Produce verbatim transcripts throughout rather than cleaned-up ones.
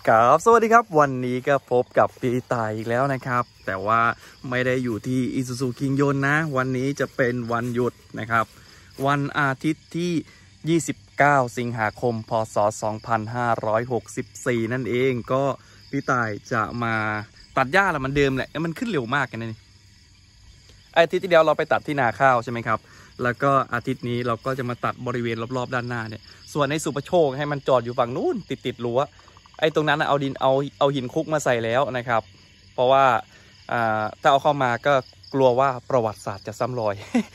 ครับสวัสดีครับวันนี้ก็พบกับพี่ตายอีกแล้วนะครับแต่ว่าไม่ได้อยู่ที่อิซูซูคิงยนนะวันนี้จะเป็นวันหยุดนะครับวันอาทิตย์ที่ยี่สิบเก้าสิงหาคมพศสองพันห้าร้อยหกสิบสี่นั่นเองก็พี่ตายจะมาตัดหญ้าแหละมันเดิมแหละมันขึ้นเร็วมากกันนี่อาทิตย์ที่แล้วเราไปตัดที่นาข้าวใช่ไหมครับแล้วก็อาทิตย์นี้เราก็จะมาตัดบริเวณรอบๆด้านหน้าเนี่ยส่วนในสุปโชคให้มันจอดอยู่ฝั่งนู้นติดติดรั้วไอ้ตรงนั้นเอาดินเอาเอาหินคุกมาใส่แล้วนะครับเพราะว่าถ้าเอาเข้ามาก็กลัวว่าประวัติศาสตร์จะซ้ำรอย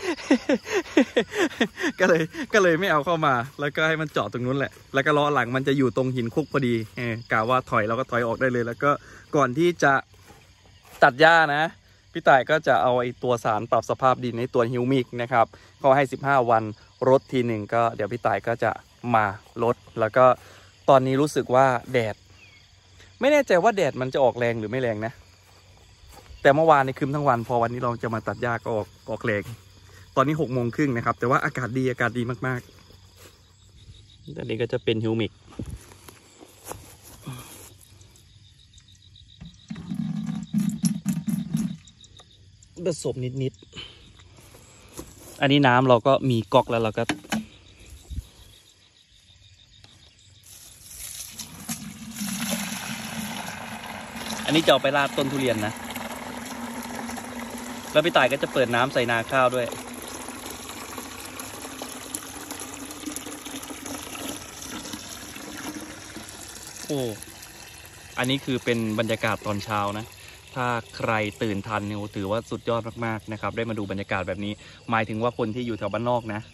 ก็เลยก็เลยไม่เอาเข้ามาแล้วก็ให้มันจอดตรงนู้นแหละแล้วก็ล้อหลังมันจะอยู่ตรงหินคุกพอดีกะว่าถอยเราก็ถอยออกได้เลยแล้วก็ก่อนที่จะตัดหญ้านะพี่ต่ายก็จะเอาไอ้ตัวสารปรับสภาพดินในตัวฮิวมิกนะครับเขาให้สิบห้าวันรดทีหนึ่งก็เดี๋ยวพี่ต่ายก็จะมาลดแล้วก็ตอนนี้รู้สึกว่าแดดไม่แน่ใจว่าแดดมันจะออกแรงหรือไม่แรงนะแต่เมื่อวานในคืนทั้งวันพอวันนี้เราจะมาตัดหญ้าก็ออกออกแรงตอนนี้หกโมงครึ่งนะครับแต่ว่าอากาศดีอากาศดีมากๆตอนนี้ก็จะเป็นฮิวมิกผสมนิดๆอันนี้น้ำเราก็มีก๊อกแล้วเราก็อันนี้จะเอาไปราดต้นทุเรียนนะแล้วพี่ต่ายก็จะเปิดน้ำใส่นาข้าวด้วยโอ้อันนี้คือเป็นบรรยากาศตอนเช้านะถ้าใครตื่นทันเนี่ยถือว่าสุดยอดมากๆนะครับได้มาดูบรรยากาศแบบนี้หมายถึงว่าคนที่อยู่แถวบ้านนอกนะ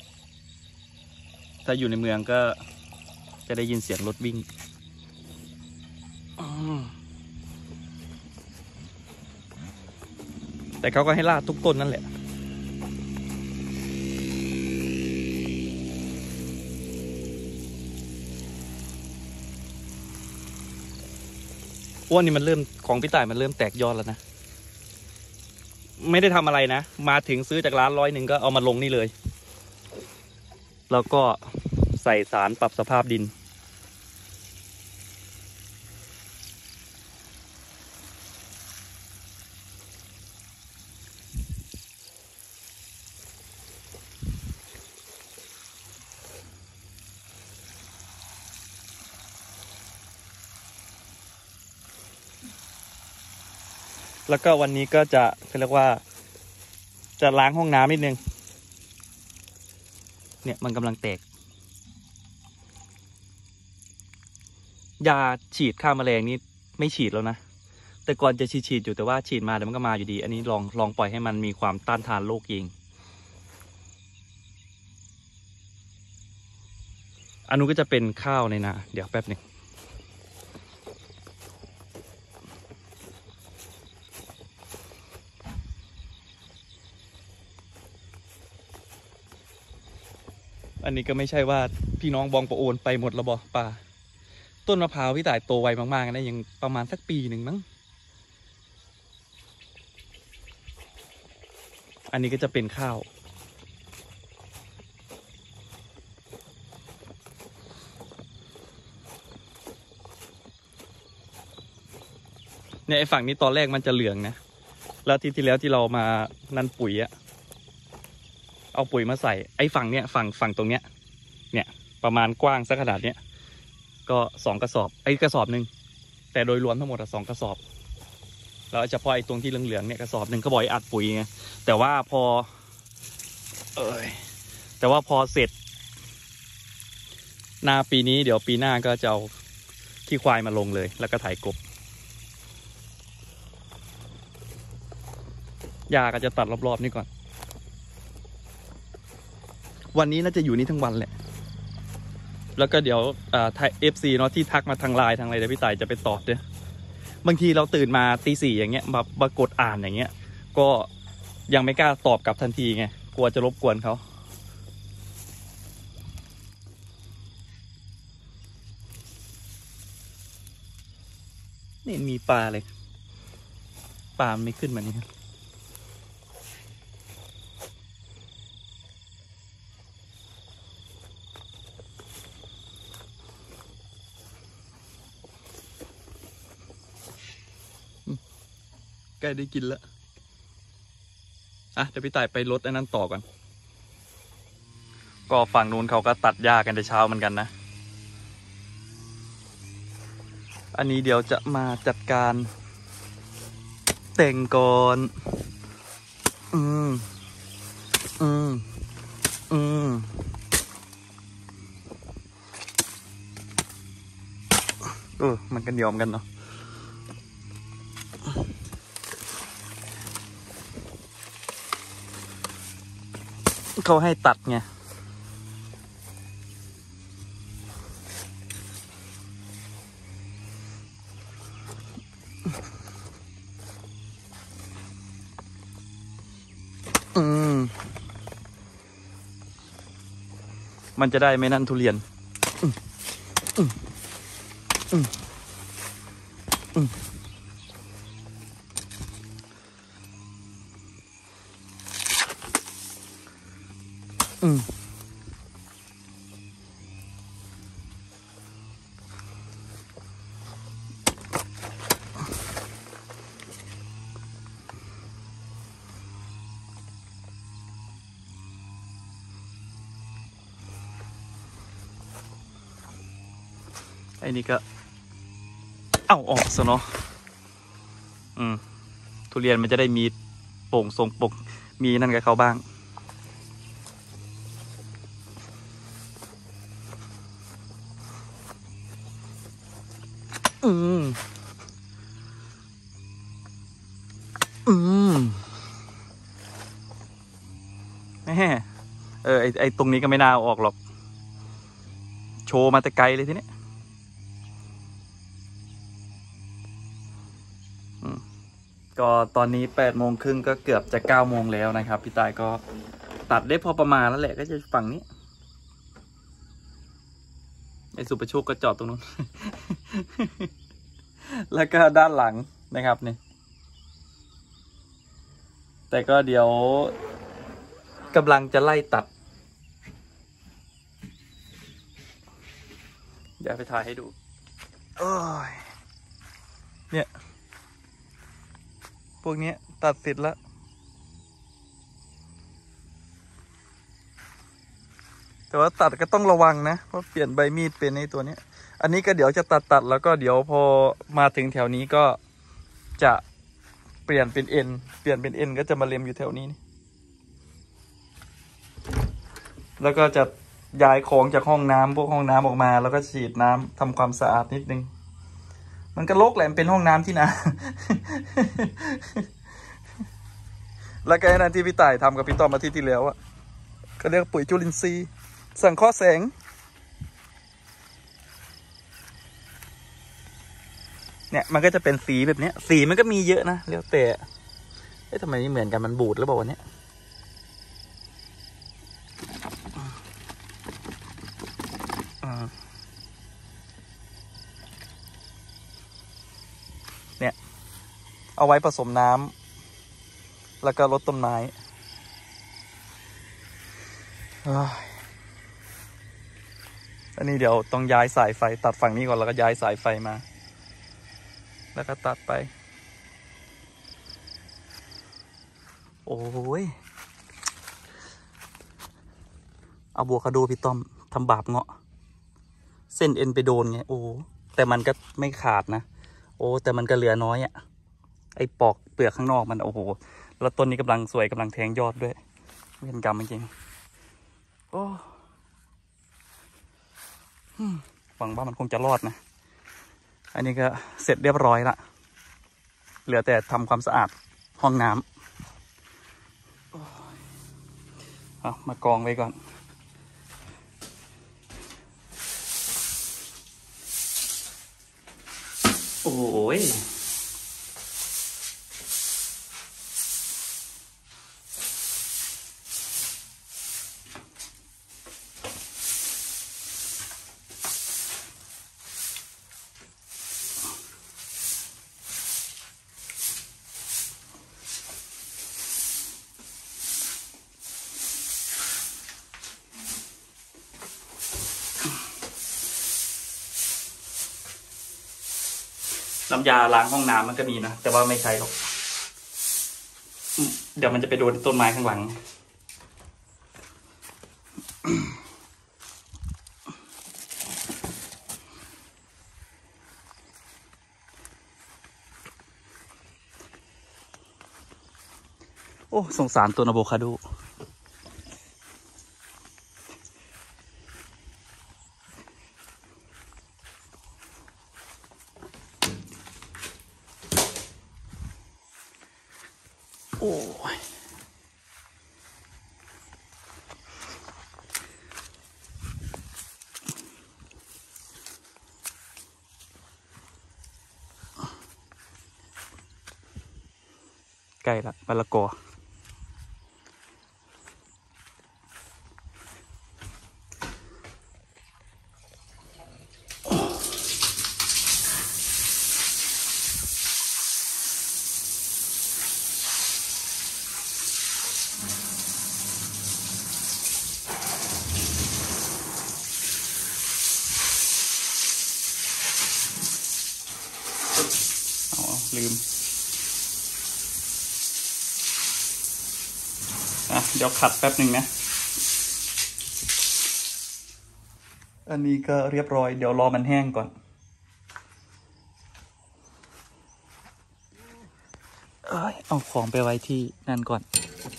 ถ้าอยู่ในเมืองก็จะได้ยินเสียงรถวิ่งแต่เขาก็ให้ลาดทุกต้นนั่นแหละอ้วนนี่มันเริ่มของพี่ต่ายมันเริ่มแตกยอดแล้วนะไม่ได้ทำอะไรนะมาถึงซื้อจากร้านร้อยหนึ่งก็เอามาลงนี่เลยแล้วก็ใส่สารปรับสภาพดินแล้วก็วันนี้ก็จะเรียกว่าจะล้างห้องน้ำนิดนึงเนี่ยมันกำลังแตกยาฉีดฆ่าแมลงนี่ไม่ฉีดแล้วนะแต่ก่อนจะฉีดฉีดอยู่แต่ว่าฉีดมาเดี๋ยวมันก็มาอยู่ดีอันนี้ลองลองปล่อยให้มันมีความต้านทานโรคเองอันนู้นก็จะเป็นข้าวในนาเดี๋ยวแป๊บหนึ่งอันนี้ก็ไม่ใช่ว่าพี่น้องบองประโอนไปหมดแล้วบอป่าต้นมะพร้าวพี่ต่ายโตไวมากๆนะยังประมาณสักปีหนึ่งมั้งอันนี้ก็จะเป็นข้าวเนี่ยไอ้ฝั่งนี้ตอนแรกมันจะเหลืองนะแล้วที่ที่แล้วที่เรามานั่นปุ๋ยอะเอาปุ๋ยมาใส่ไอ้ฝั่งเนี้ยฝั่งฝั่งตรงเนี้ยเนี่ยประมาณกว้างสักขนาดเนี้ยก็สองกระสอบไอ้กระสอบหนึ่งแต่โดยรวมทั้งหมดอะสองกระสอบแล้วเฉพาะไอ้ตรงที่เหลืองๆเนี่ยกระสอบหนึ่งก็บ่อยอัดปุ๋ยไงแต่ว่าพอเออแต่ว่าพอเสร็จนาปีนี้เดี๋ยวปีหน้าก็จะเอาขี้ควายมาลงเลยแล้วก็ไถกบหญ้าก็จะตัดรอบๆนี่ก่อนวันนี้น่าจะอยู่นี่ทั้งวันแหละแล้วก็เดี๋ยวอ่าเอฟซีเนาะที่ทักมาทางไลน์ทางอะไรเดี๋ยวพี่ต่ายจะไปตอบด้วยบางทีเราตื่นมาตีสี่อย่างเงี้ยมาปรากฏอ่านอย่างเงี้ยก็ยังไม่กล้าตอบกลับทันทีไงกลัวจะรบกวนเขานี่มีปลาเลยปลาไม่ขึ้นมานี่ใกล้ได้กินแล้วอ่ะเดี๋ยวพี่ต่ายไปรถอันนั้นต่อก่อนก็ฝั่งนู้นเขาก็ตัดหญ้ากันแต่เช้าเหมือนกันนะอันนี้เดี๋ยวจะมาจัดการแต่งก่อนอืมอืมอืมเออมันกันยอมกันเนาะเขาให้ตัดไงอืมมันจะได้ไม่นั่นทุเรียนอืมอืมอืมอืมอืมไอ้นี่ก็เอาออกซะเนาะอืมทุเรียนมันจะได้มีโป่งทรงปกมีนั่นกับเขาบ้างอืมอืมแม่เออไอไอตรงนี้ก็ไม่น่าเอาออกหรอกโชว์มาแต่ไกลเลยทีนี้ก็ตอนนี้แปดโมงครึ่งก็เกือบจะเก้าโมงแล้วนะครับพี่ตายก็ตัดได้พอประมาณแล้วแหละก็จะฝั่งนี้ไอสุประโชคก็จอดตรงนู้น แล้วก็ด้านหลังนะครับนี่แต่ก็เดี๋ยวกำลังจะไล่ตัดเดี๋ยวไปถ่ายให้ดูโอ้ยเนี่ยพวกนี้ตัดเสร็จแล้วแต่ว่าตัดก็ต้องระวังนะเพราะเปลี่ยนใบมีดเป็นในตัวนี้อันนี้ก็เดี๋ยวจะตัดตัดแล้วก็เดี๋ยวพอมาถึงแถวนี้ก็จะเปลี่ยนเป็นเอ็นเปลี่ยนเป็นเอ็นก็จะมาเล็มอยู่แถวนี้นี่แล้วก็จะย้ายของจากห้องน้ำพวกห้องน้ำออกมาแล้วก็ฉีดน้ำทำความสะอาดนิดนึงมันก็รกแหละเป็นห้องน้ำที่นา แล้วก็ไอ้นั่นที่พี่ต่ายทำกับพี่ต้อมอาทิตย์ที่แล้วอะก็เรียกปุ๋ยจุลินทรีย์สังเคราะห์แสงเนี่ยมันก็จะเป็นสีแบบนี้สีมันก็มีเยอะนะแล้วแต่เอ๊ะทำไมไม่เหมือนกันมันบูดหรือเปล่าวันนี้เนี่ยเอาไว้ผสมน้ำแล้วก็รดต้นไม้อันนี้เดี๋ยวต้องย้ายสายไฟตัดฝั่งนี้ก่อนแล้วก็ย้ายสายไฟมาแล้วก็ตัดไปโอ้ยเอาบัวคาโดพี่ต้อมทำบาปเงาะเส้นเอ็นไปโดนไงโอ้แต่มันก็ไม่ขาดนะโอ้แต่มันก็เหลือน้อยอ่ะไอ้ปอกเปลือกข้างนอกมันโอ้โหแล้วต้นนี้กำลังสวยกำลังแทงยอดด้วยเวรกรรมจริงโอ้หวังว่ามันคงจะรอดนะอันนี้ก็เสร็จเรียบร้อยละเหลือแต่ทำความสะอาดห้องน้ำเอามากองไว้ก่อนโอ้ยน้ำยาล้างห้องน้ำมันก็มีนะแต่ว่าไม่ใช้หรอกเดี๋ยวมันจะไปโดนต้นไม้ข้างหลังโอ้สงสารต้นอะโวคาโดโอ้ยใกล้ละมะละกอลืมอ่ะเดี๋ยวขัดแป๊บหนึ่งนะอันนี้ก็เรียบร้อยเดี๋ยวรอมันแห้งก่อนเอ้ยเอาของไปไว้ที่นั่นก่อน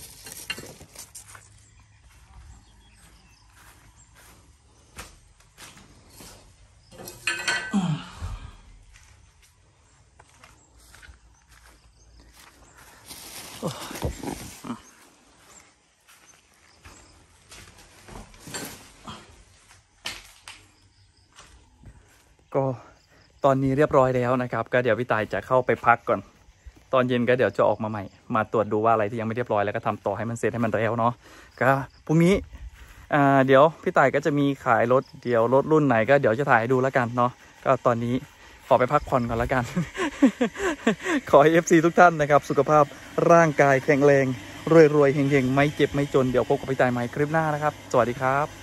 ก็ตอนนี้เรียบร้อยแล้วนะครับก็เดี๋ยวพี่ตายจะเข้าไปพักก่อนตอนเย็นก็เดี๋ยวจะออกมาใหม่มาตรวจดูว่าอะไรที่ยังไม่เรียบร้อยแล้วก็ทำต่อให้มันเสร็จให้มันเร็วเนาะก็พรุ่งนี้อ่าเดี๋ยวพี่ตายก็จะมีขายรถเดี๋ยวรถรุ่นไหนก็เดี๋ยวจะถ่ายให้ดูแล้วกันเนาะก็ตอนนี้ขอไปพักผ่อนก่อนแล้วกัน ขอให้ เอฟ ซี ทุกท่านนะครับสุขภาพร่างกายแข็งแรงรวยๆเฮงๆไม่เจ็บไม่จนเดี๋ยวพบกับพี่ตายใหม่คลิปหน้านะครับสวัสดีครับ